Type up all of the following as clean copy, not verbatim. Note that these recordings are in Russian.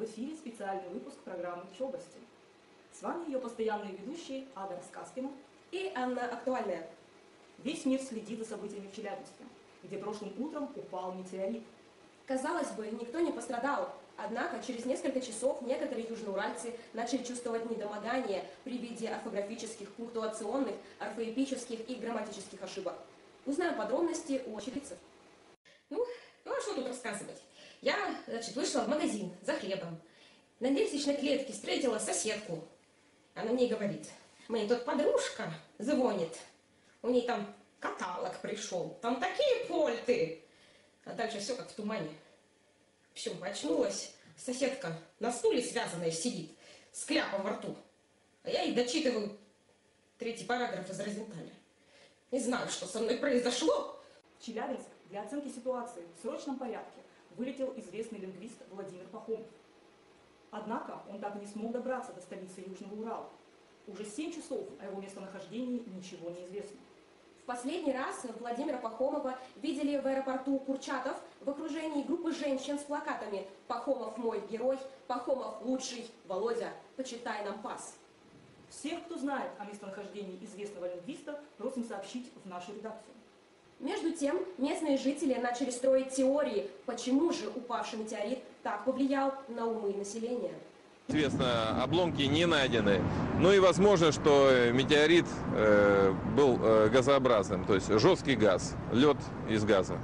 эфире специальный выпуск программы «Чёгости». С вами ее постоянные ведущие Ада Рассказкина и Анна Актуальная. Весь мир следит за событиями в Челябинске, где прошлым утром упал метеорит. Казалось бы, никто не пострадал. Однако через несколько часов некоторые южноуральцы начали чувствовать недомогание при виде орфографических, пунктуационных, орфоэпических и грамматических ошибок. Узнаем подробности у очевидцев. Ну а что тут рассказывать? Я, вышла в магазин за хлебом. На лестничной клетке встретила соседку. Она мне говорит: мне тут подружка звонит. У ней там каталог пришел. Там такие польты. А дальше все как в тумане. В общем, очнулась соседка на стуле связанная сидит, с кляпом во рту. А я ей дочитываю 3-й параграф из Розенталя. Не знаю, что со мной произошло. В Челябинск для оценки ситуации в срочном порядке вылетел известный лингвист Владимир Пахомов. Однако он так и не смог добраться до столицы Южного Урала. Уже 7 часов о его местонахождении ничего не известно. В последний раз Владимира Пахомова видели в аэропорту Курчатов в окружении группы женщин с плакатами «Пахомов мой герой», «Пахомов лучший», «Володя, почитай нам пас». Всех, кто знает о местонахождении известного лингвиста, просим сообщить в нашу редакцию. Между тем, местные жители начали строить теории, почему же упавший метеорит так повлиял на умы населения. Известно, обломки не найдены. Ну и возможно, что метеорит был газообразным, то есть жесткий газ, лед из газа.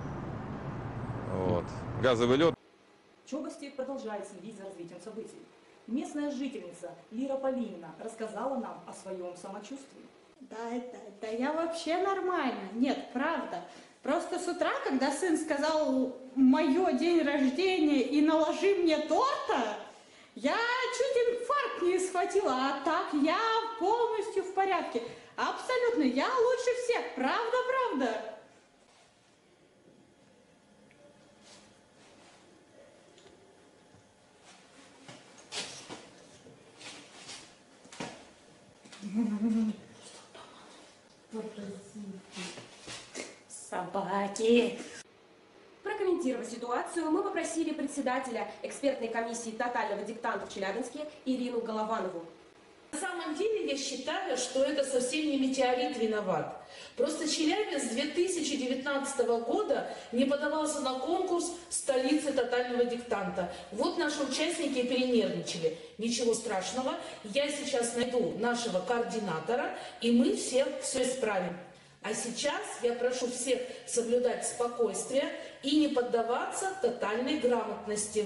Вот. Газовый лед. Чёгости продолжает следить за развитием событий. Местная жительница Лира Полинина рассказала нам о своем самочувствии. Да, я вообще нормально. Нет, правда. Просто с утра, когда сын сказал «моё день рождения» и «наложи мне торта», я чуть инфаркт не схватила, а так я полностью в порядке. Абсолютно, я лучше всех, правда. Собаки. Прокомментировать ситуацию мы попросили председателя экспертной комиссии тотального диктанта в Челябинске Ирину Голованову. На самом деле я считаю, что это совсем не метеорит виноват. Просто Челябинск с 2019 года не подавался на конкурс столицы тотального диктанта. Вот наши участники перенервничали. Ничего страшного, я сейчас найду нашего координатора, и мы все исправим. А сейчас я прошу всех соблюдать спокойствие и не поддаваться тотальной грамотности.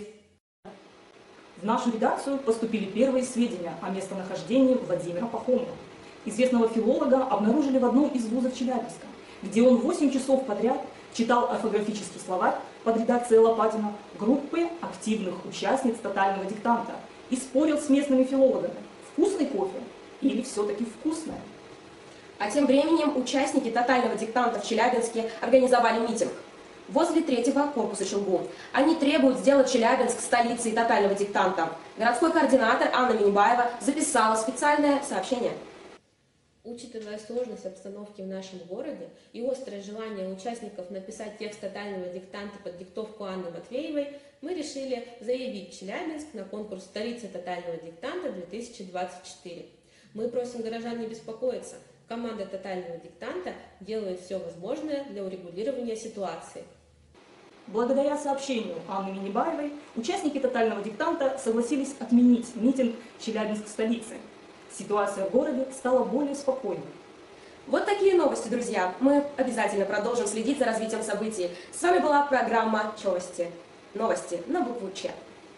В нашу редакцию поступили первые сведения о местонахождении Владимира Пахомова. Известного филолога обнаружили в одном из вузов Челябинска, где он 8 часов подряд читал орфографический словарь под редакцией Лопатина группы активных участниц тотального диктанта и спорил с местными филологами: вкусный кофе или все-таки вкусное. А тем временем участники тотального диктанта в Челябинске организовали митинг возле 3-го корпуса Челгу. Они требуют сделать Челябинск столицей тотального диктанта. Городской координатор Анна Минибаева записала специальное сообщение. Учитывая сложность обстановки в нашем городе и острое желание участников написать текст тотального диктанта под диктовку Анны Матвеевой, мы решили заявить Челябинск на конкурс столицы тотального диктанта 2024. Мы просим горожан не беспокоиться. Команда тотального диктанта делает все возможное для урегулирования ситуации. Благодаря сообщению Анны Минибаевой, участники тотального диктанта согласились отменить митинг «Челябинск столицы». Ситуация в городе стала более спокойной. Вот такие новости, друзья. Мы обязательно продолжим следить за развитием событий. С вами была программа «Чёгости». Новости на букву Ч.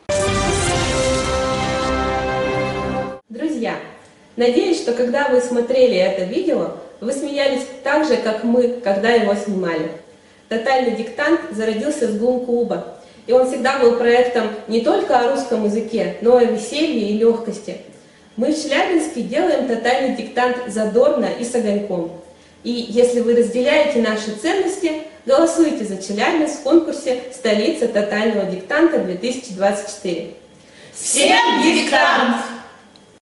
Друзья, надеюсь, что когда вы смотрели это видео, вы смеялись так же, как мы, когда его снимали. Тотальный диктант зародился с Глум-клуба, и он всегда был проектом не только о русском языке, но и о веселье и легкости. Мы в Челябинске делаем тотальный диктант задорно и с огоньком. И если вы разделяете наши ценности, голосуйте за Челябинск в конкурсе «Столица тотального диктанта 2024». Всем диктант!